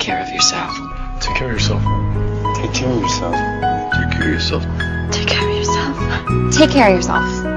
care of yourself. Take care of yourself. Take care of yourself. Take care of yourself. Take care of yourself. Take care of yourself.